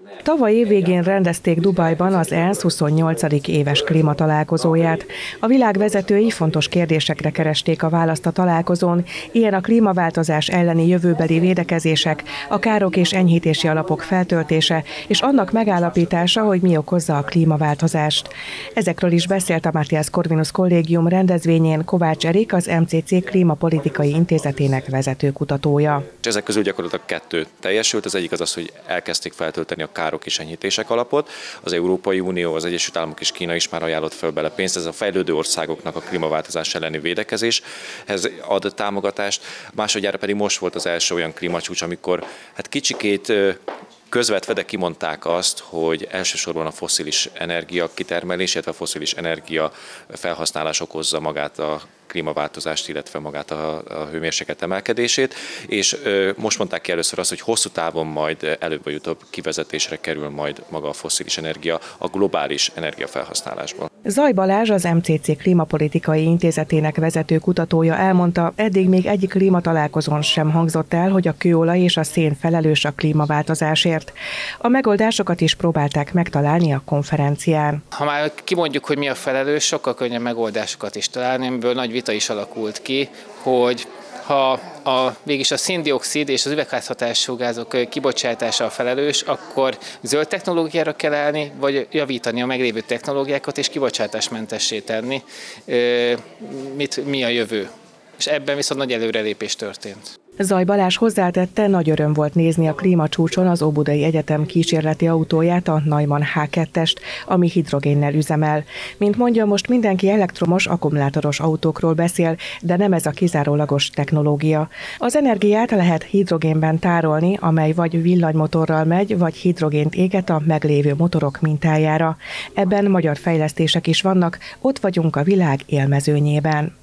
Tavaly év végén rendezték Dubajban az ENSZ 28. éves klímatalálkozóját. A világ vezetői fontos kérdésekre keresték a választ a találkozón, ilyen a klímaváltozás elleni jövőbeli védekezések, a károk és enyhítési alapok feltöltése, és annak megállapítása, hogy mi okozza a klímaváltozást. Ezekről is beszélt a Matthias Corvinus Kollégium rendezvényén Kovács Erik, az MCC Klímapolitikai Intézetének vezető kutatója. Ezek közül gyakorlatilag 2 teljesült, az egyik az, hogy elkezdték feltölteni a károk és enyhítések alapot. Az Európai Unió, az Egyesült Államok és Kína is már ajánlott föl bele pénzt, ez a fejlődő országoknak a klímaváltozás elleni védekezéshez ad támogatást. Másodjára pedig most volt az első olyan klímacsúcs, amikor kicsikét közvetve, de kimondták azt, hogy elsősorban a fosszilis energia kitermelés, illetve a fosszilis energia felhasználás okozza magát a klímaváltozást, illetve magát a hőmérséklet emelkedését, és most mondták ki először azt, hogy hosszú távon majd előbb vagy utóbb kivezetésre kerül majd maga a fosszilis energia a globális energiafelhasználásból. Zaj Balázs, az MCC Klímapolitikai Intézetének vezető kutatója elmondta, eddig még egyik klímatalálkozón sem hangzott el, hogy a kőolaj és a szén felelős a klímaváltozásért. A megoldásokat is próbálták megtalálni a konferencián. Ha már kimondjuk, hogy mi a felelős, sokkal könnyebb megoldásokat is találni, amiből nagy vita is alakult ki, hogy ha végig a szén-dioxid és az üvegházhatású gázok kibocsátása a felelős, akkor zöld technológiára kell állni, vagy javítani a meglévő technológiákat és kibocsátásmentessé tenni. Mi a jövő? És ebben viszont nagy előrelépés történt. Zaj Balázs hozzátette, nagy öröm volt nézni a klímacsúcson az Óbudai Egyetem kísérleti autóját, a Neumann H2-est, ami hidrogénnel üzemel. Mint mondja, most mindenki elektromos, akkumulátoros autókról beszél, de nem ez a kizárólagos technológia. Az energiát lehet hidrogénben tárolni, amely vagy villanymotorral megy, vagy hidrogént éget a meglévő motorok mintájára. Ebben magyar fejlesztések is vannak, ott vagyunk a világ élmezőnyében.